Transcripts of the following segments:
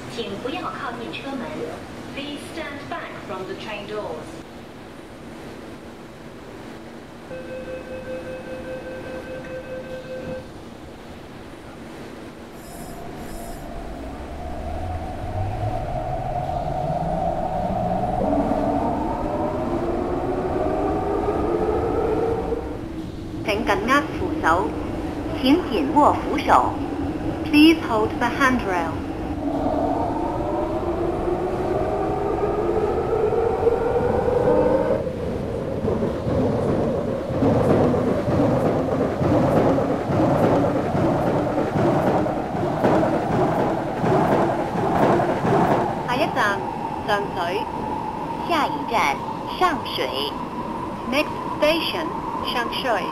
请不要靠近车门。Please stand back from the train doors. 請緊握扶手，請緊握扶手。Please hold the handrail. 下一站上水，下一站上水。Next station 上水。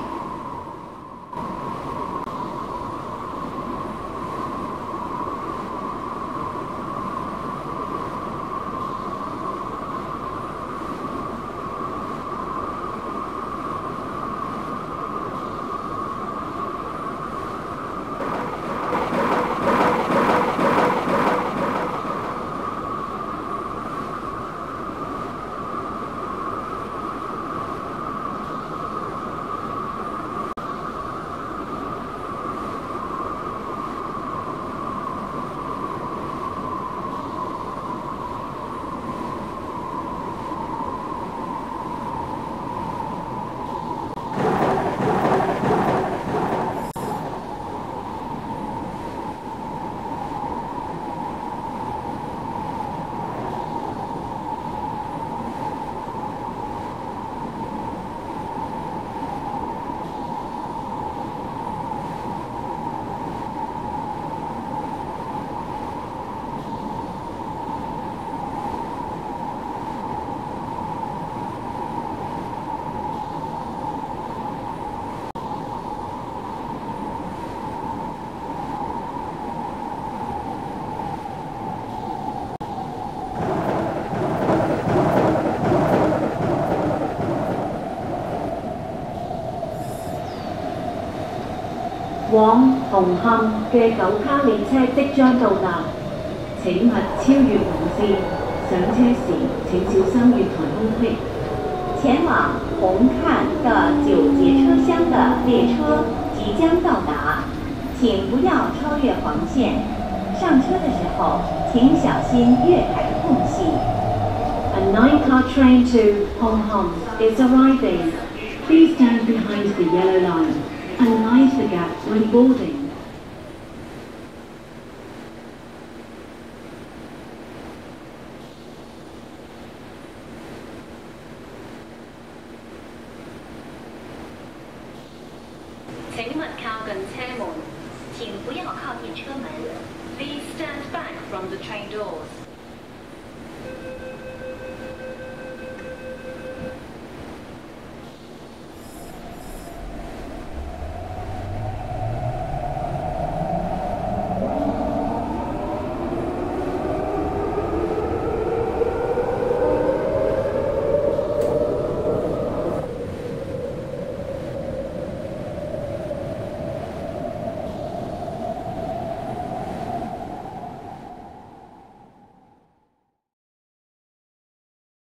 往紅磡嘅9卡列車即將到達，請勿超越紅線。上車時請小心月台空隙。 前往红磡的9节车厢的列车即将到达，请不要超越黄线。上车的时候，请小心月台的空隙。 A 9-car train to Hong Kong is arriving. Please stand behind the yellow line and mind the gap when boarding. 請勿靠近車門，請不要靠近車門。Please stand back from the train doors.